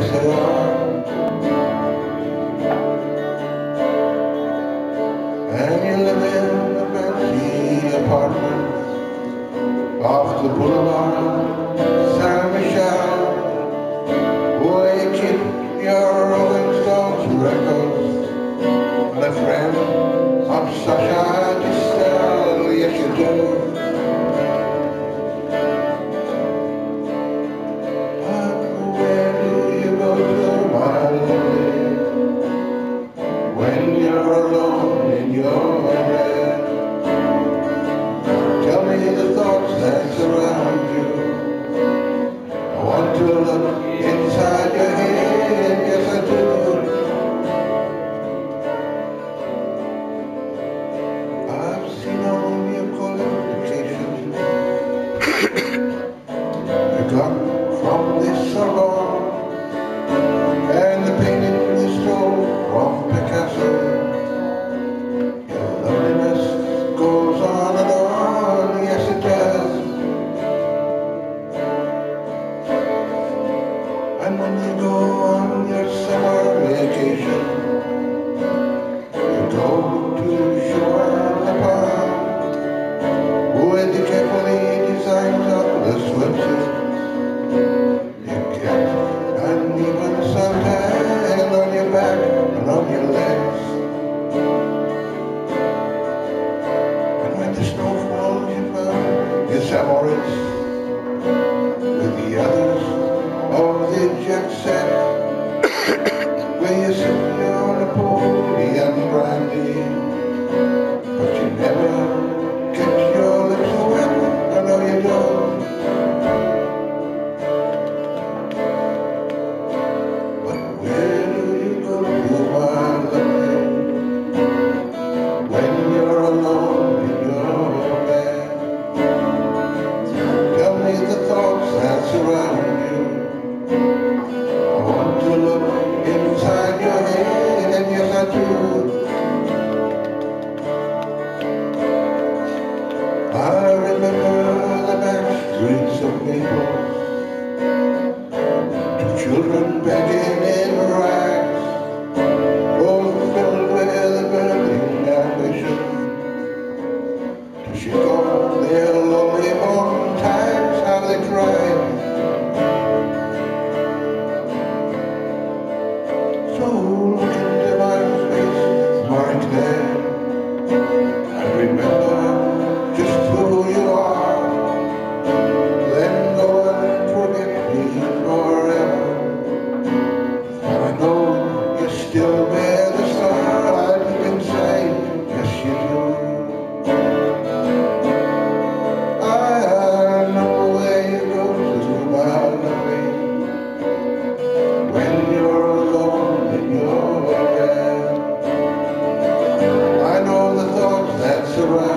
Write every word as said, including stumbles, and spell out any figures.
they are. And you live in a fancy apartment off the boulevard, San Michel, where you keep your Rolling Stones records. My friend, I'm such a distal, yes you do. But where do you go to, my lovely, when you're alone in your bed? Tell me the thoughts that surround you. I want to look inside your head, yes I do. I've seen all your qualifications you got from this salon, and the painting you stole from Picasso. Your loneliness goes on and on, yes it does. And when you go on your summer vacation, you go to shore the pond, with the carefully designed topless swimsuit. You get an even suntan on your back and on your legs. And when the snow falls, you found your Samoritz with the others of the jet set, where you sit on a podium brandy, but you never get your lips wet. I know you don't. But where do you go to, my lovely, when you're alone in your bed? Tell me the thoughts that surround you. I want to look inside your head, and yes I do. I remember the back streets of Naples, two children begging in rags, both filled with a burning ambition to shake off their lonely home times, how they tried. So look into my face, my Claire, and remember just who you are. Then go and forget me forever. And I know you still bear the scar, you can say, yes you do. I know where you go to, my lovely, when you're alone in your bed. I know the thoughts that surround